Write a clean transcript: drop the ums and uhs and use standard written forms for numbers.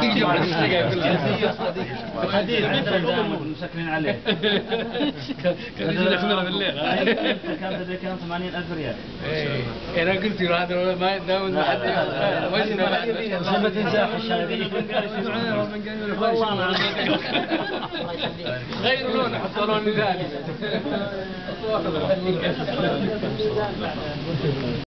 الحديد عندنا مسكرين عليه. كان يجي لك بالليل. كان 80,000 ريال. انا قلت له هذا ما داوم ما حد ما تنزاح الشاي. والله ما غيروا لونه حطوا لون ثاني.